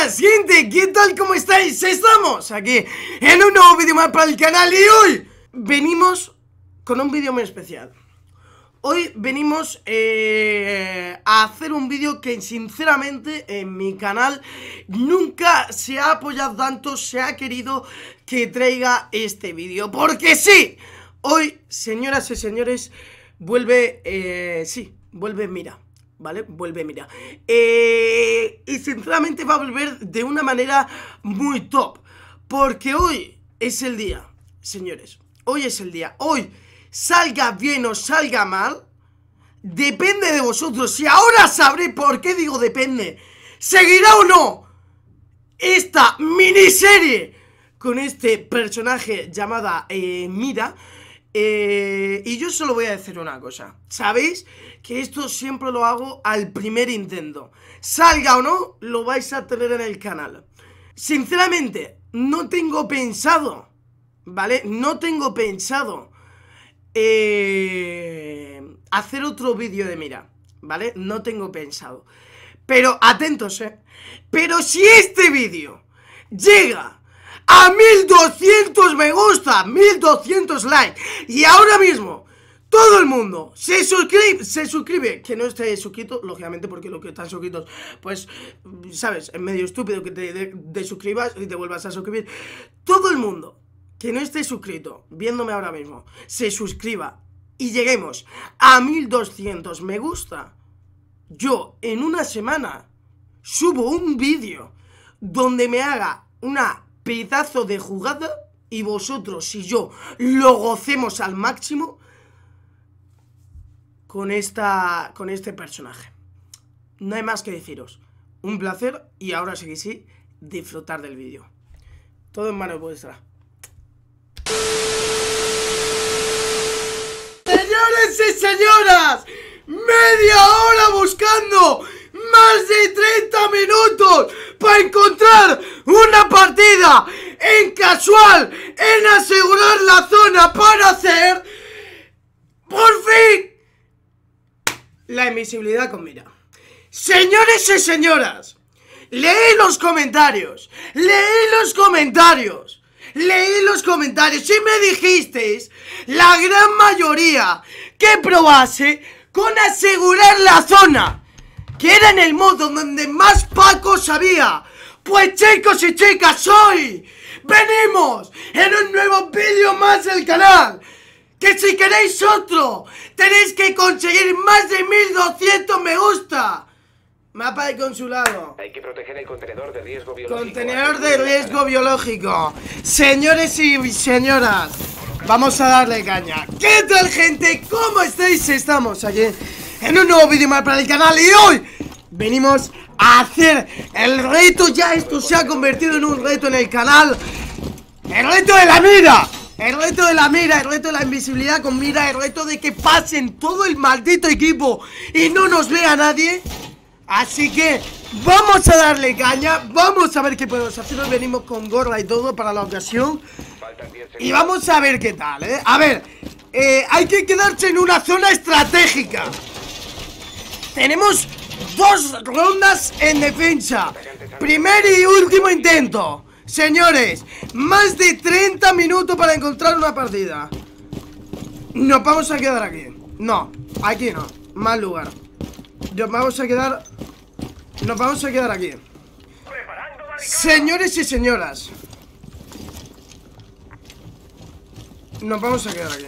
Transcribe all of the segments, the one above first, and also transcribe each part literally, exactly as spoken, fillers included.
buenas gente, ¿qué tal? ¿Cómo estáis? Estamos aquí en un nuevo vídeo más para el canal y hoy venimos con un vídeo muy especial. Hoy venimos eh, a hacer un vídeo que sinceramente en mi canal nunca se ha apoyado tanto, se ha querido que traiga este vídeo. Porque sí, hoy, señoras y señores, vuelve, eh, sí, vuelve Mira. ¿Vale? Vuelve, mira. Eh, y sinceramente va a volver de una manera muy top. Porque hoy es el día, señores. Hoy es el día. Hoy, salga bien o salga mal, depende de vosotros. Y ahora sabré por qué digo depende. ¿Seguirá o no esta miniserie con este personaje llamada eh, Mira? Eh, y yo solo voy a decir una cosa. ¿Sabéis? Que esto siempre lo hago al primer intento. Salga o no, lo vais a tener en el canal. Sinceramente, no tengo pensado, ¿vale? No tengo pensado eh, hacer otro vídeo de Mira, ¿vale? No tengo pensado. Pero atentos, ¿eh? Pero si este vídeo llega a mil doscientos me gusta, mil doscientos likes, y ahora mismo todo el mundo se suscribe, se suscribe, que no esté suscrito, lógicamente, porque los que están suscritos, pues, sabes, es medio estúpido que te de, de suscribas y te vuelvas a suscribir. Todo el mundo que no esté suscrito, viéndome ahora mismo, se suscriba y lleguemos a mil doscientos me gusta, yo en una semana subo un vídeo donde me haga una pedazo de jugada y vosotros y yo lo gocemos al máximo con esta con este personaje. No hay más que deciros. Un placer y ahora sí que sí, disfrutar del vídeo. Todo en manos vuestras. Señores y señoras, media hora buscando, más de treinta minutos para encontrar una partida en casual, en asegurar la zona para hacer por fin la invisibilidad con Mira. Señores y señoras, leí los comentarios, leí los comentarios, leí los comentarios y me dijisteis, la gran mayoría, que probase con asegurar la zona, que era en el modo donde más pacos había. Pues chicos y chicas, hoy venimos en un nuevo vídeo más del canal. Que si queréis otro, tenéis que conseguir más de mil doscientos me gusta. Mapa de consulado. Hay que proteger el contenedor de riesgo biológico. Contenedor de riesgo biológico. Señores y señoras, vamos a darle caña. ¿Qué tal, gente? ¿Cómo estáis? Estamos aquí en un nuevo vídeo más para el canal y hoy venimos a hacer el reto. Ya esto se ha convertido en un reto en el canal. El reto de la mira. El reto de la mira, el reto de la invisibilidad con Mira. El reto de que pasen todo el maldito equipo y no nos vea nadie. Así que vamos a darle caña. Vamos a ver qué podemos hacer. Hoy venimos con gorra y todo para la ocasión. Y vamos a ver qué tal, ¿eh? A ver, eh, hay que quedarse en una zona estratégica. Tenemos dos rondas en defensa. Primer y último intento. Señores, más de treinta minutos para encontrar una partida. Nos vamos a quedar aquí. No, aquí no, mal lugar. Nos vamos a quedar Nos vamos a quedar aquí. Señores y señoras, nos vamos a quedar aquí.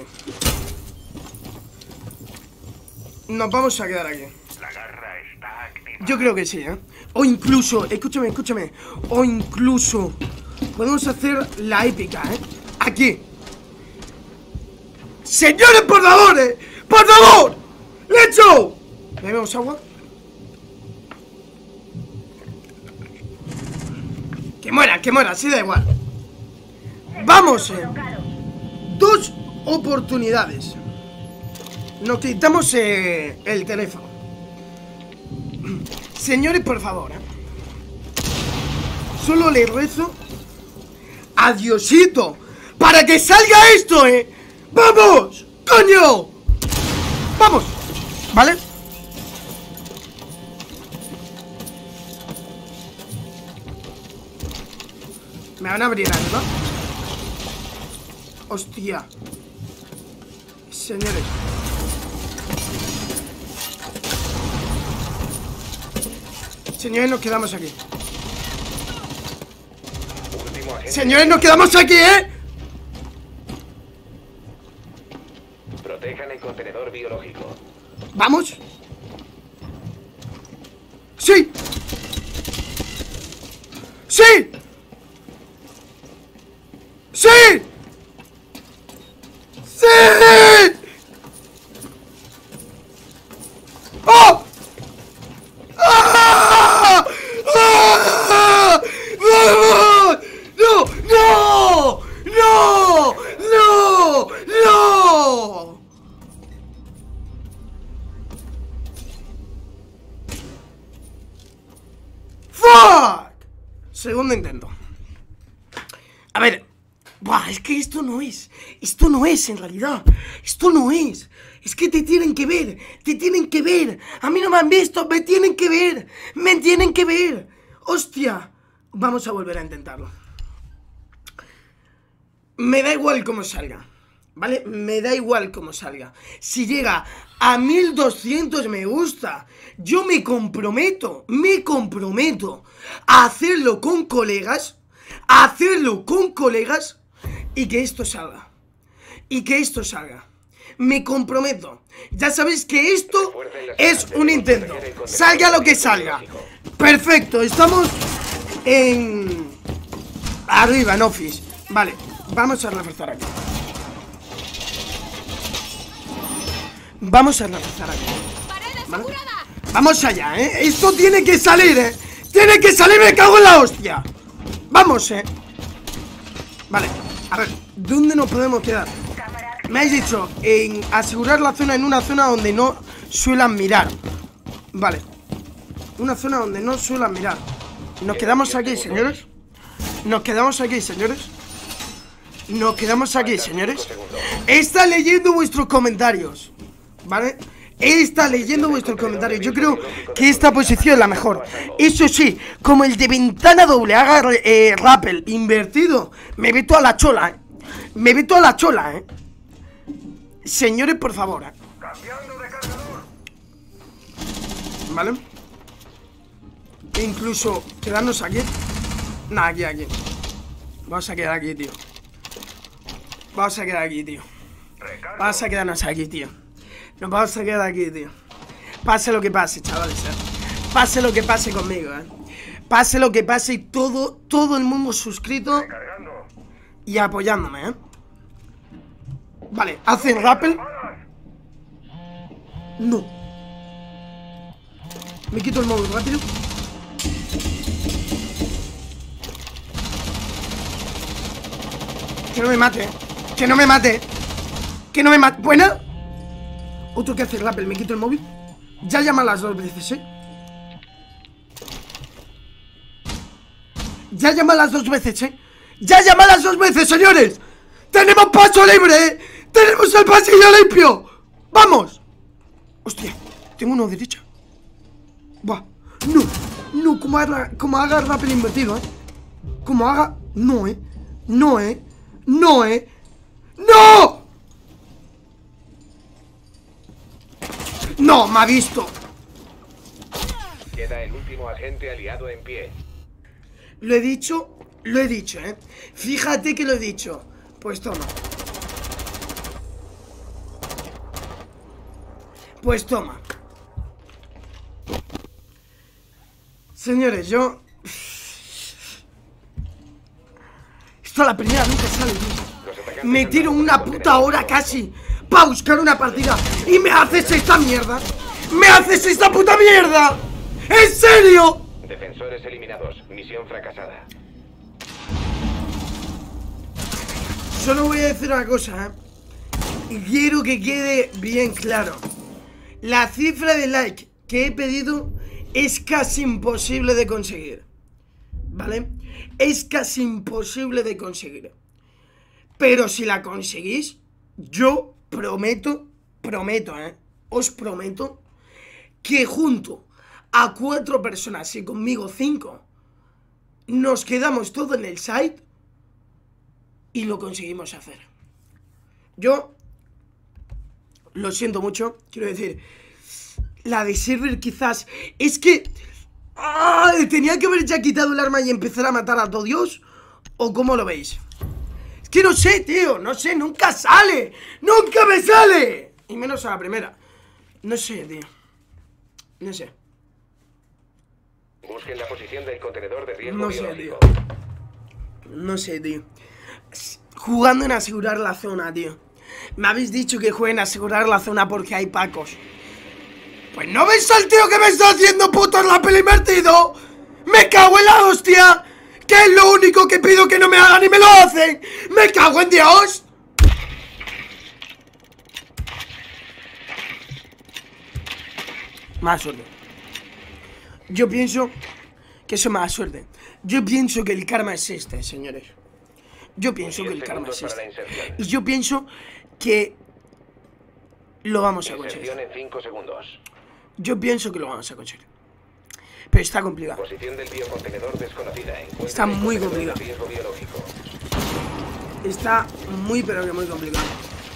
Nos vamos a quedar aquí. Yo creo que sí, ¿eh? O incluso, escúchame, escúchame. O incluso podemos hacer la épica, ¿eh? Aquí. Señores, por favor, ¿eh? ¡Por favor! ¡Let's go! ¿Bebemos agua? Que muera, que muera, sí da igual. Vamos, eh. Dos oportunidades. Nos quitamos eh, el teléfono. Señores, por favor, ¿eh? Solo le rezo a Diosito para que salga esto, ¿eh? ¡Vamos! ¡Coño! ¡Vamos! ¿Vale? Me van a abrir algo, ¿no? Hostia. Señores. Señores, nos quedamos aquí. Señores, nos quedamos aquí, ¿eh? Protejan el contenedor biológico. ¿Vamos? ¡Sí! ¡Sí! ¡Sí! ¡Sí! ¡Oh! ¡Ah! ¡Ah! ¡Vamos! ¡No! ¡No! ¡No! ¡No! ¡No! ¡Fuck! Segundo intento. A ver. Buah, es que esto no es. Esto no es en realidad. Esto no es. Es que te tienen que ver. Te tienen que ver. A mí no me han visto. Me tienen que ver. Me tienen que ver. Hostia. Vamos a volver a intentarlo. Me da igual cómo salga. ¿Vale? Me da igual cómo salga. Si llega a mil doscientos me gusta, yo me comprometo, me comprometo a hacerlo con colegas, a hacerlo con colegas y que esto salga. Y que esto salga. Me comprometo. Ya sabéis que esto es un intento. Salga lo que salga. Perfecto, estamos en... arriba, en office. Vale, vamos a reforzar aquí. Vamos a reforzar aquí. ¿Vale? Vamos allá, ¿eh? Esto tiene que salir, ¿eh? Tiene que salir, me cago en la hostia. Vamos, ¿eh? Vale, a ver, ¿dónde nos podemos quedar? Me habéis dicho en asegurar la zona en una zona donde no suelan mirar. Vale. Una zona donde no suelan mirar. Nos quedamos aquí, señores. Nos quedamos aquí, señores. Nos quedamos aquí, señores. Está leyendo vuestros comentarios, ¿vale? Está leyendo vuestros comentarios. Yo creo que esta posición es la mejor. Eso sí, como el de ventana doble haga eh, rappel invertido, me meto a la chola, ¿eh? Me meto a la chola, ¿eh? Señores, por favor, ¿eh? ¿Vale? E incluso quedarnos aquí. Nah, aquí, aquí. Vamos a quedar aquí, tío. Vamos a quedar aquí, tío. Vamos a quedarnos aquí, tío. Nos vamos a quedar aquí, tío. Pase lo que pase, chavales, ¿eh? Pase lo que pase conmigo, ¿eh? Pase lo que pase y todo, todo el mundo suscrito y apoyándome, ¿eh? Vale, ¿hacen rappel? No. Me quito el móvil rápido. Que no me mate, que no me mate. Que no me mate. ¿Buena? Otro que hace rappel, me quito el móvil. Ya llama las dos veces, ¿eh? Ya llama las dos veces, ¿eh? Ya llama las dos veces, señores. Tenemos paso libre, ¿eh? Tenemos el pasillo limpio. ¡Vamos! Hostia, tengo uno derecha. Buah, no. No, como haga, como haga rappel invertido, ¿eh? Como haga... No, ¿eh? No, ¿eh? No, ¿eh? ¡No! ¡No! ¡Me ha visto! Queda el último agente aliado en pie. Lo he dicho, lo he dicho, ¿eh? Fíjate que lo he dicho. Pues toma. Pues toma. Señores, yo... Esto a la primera nunca sale, tío. Me tiro una puta hora casi para buscar una partida y me haces esta mierda. ¡Me haces esta puta mierda! ¡En serio! Defensores eliminados. Misión fracasada. Solo voy a decir una cosa, ¿eh? Y quiero que quede bien claro. La cifra de like que he pedido es casi imposible de conseguir, ¿vale? Es casi imposible de conseguir. Pero si la conseguís, yo prometo, prometo, ¿eh? Os prometo que junto a cuatro personas y conmigo cinco, nos quedamos todo en el site y lo conseguimos hacer. Yo lo siento mucho, quiero decir, la de server quizás es que ¡ay! Tenía que haber ya quitado el arma y empezar a matar a todo Dios. ¿O cómo lo veis? Es que no sé, tío, no sé, nunca sale. ¡Nunca me sale! Y menos a la primera. No sé, tío. No sé. Busquen la posición del contenedor de riesgo No sé, biológico. tío. No sé, tío. Jugando en asegurar la zona, tío. Me habéis dicho que jueguen a asegurar la zona porque hay pacos. Pues no ves al tío que me está haciendo puto en la peli invertido. Me cago en la hostia. Que es lo único que pido que no me hagan y me lo hacen. Me cago en Dios. Más suerte. Yo pienso que eso es más suerte. Yo pienso que el karma es este, señores. Yo pienso que el karma es este. Y yo pienso que lo vamos a conseguir. En cinco segundos. Yo pienso que lo vamos a conseguir. Pero está complicado. Posición del biocontenedor desconocida. Está muy complicado. Riesgo biológico. Está muy pero que muy complicado.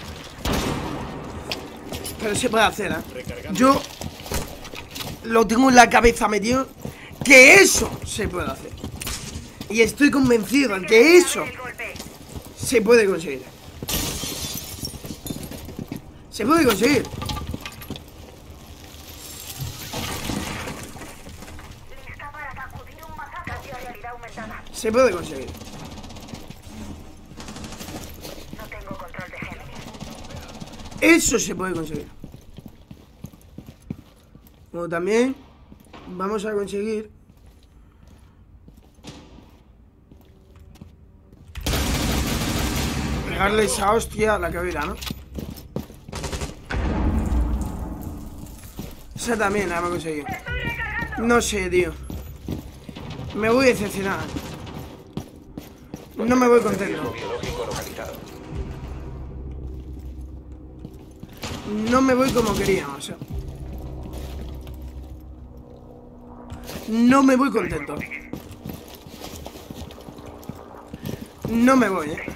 Pero se puede hacer, ¿eh? Yo lo tengo en la cabeza metido que eso se puede hacer. Y estoy convencido de que eso se puede conseguir. Se puede conseguir. Se puede conseguir. No tengo control de Géminis. Eso se puede conseguir. Como también vamos a conseguir pegarle esa hostia a la cabeza, ¿no? Esa también la hemos conseguido. No sé, tío. Me voy decepcionado. No me voy contento. No me voy como quería, o sea. No me voy contento. No me voy, eh.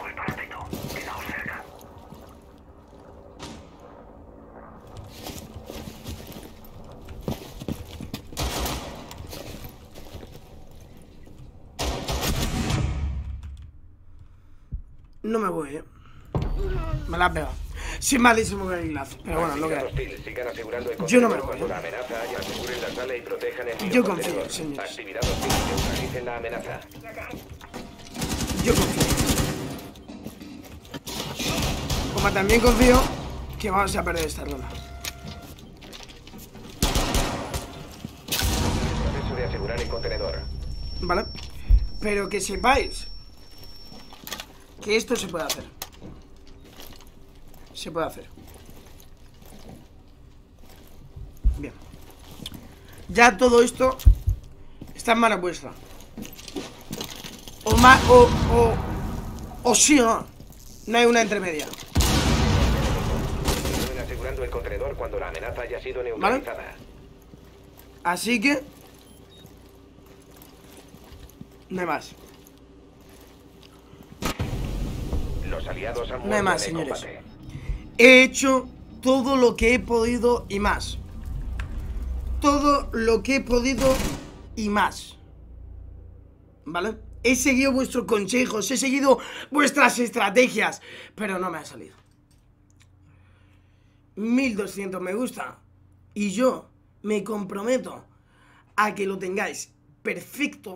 No me voy, eh. Me la has pegado. Sí, malísimo con el enlace. Pero bueno, lo que hay. Yo no me voy, eh. Yo confío, señores. Yo confío. Como también confío que vamos a perder esta ronda. Proceso de asegurar el contenedor. ¿Vale? Pero que sepáis que esto se puede hacer. Se puede hacer. Bien. Ya todo esto está en mano vuestra. O más, o, o, o sí o no. No hay una intermedia. Continúen asegurando el contenedor cuando la amenaza haya sido neutralizada. ¿Vale? Así que no hay más. Los aliados han No hay muerto más, en el señores. combate. He hecho todo lo que he podido y más. Todo lo que he podido y más. ¿Vale? He seguido vuestros consejos, he seguido vuestras estrategias, pero no me ha salido. mil doscientos me gusta. Y yo me comprometo a que lo tengáis perfecto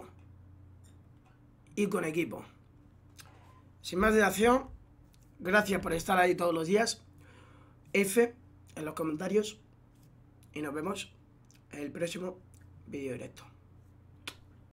y con equipo. Sin más dilación, gracias por estar ahí todos los días. F en los comentarios. Y nos vemos en el próximo vídeo directo.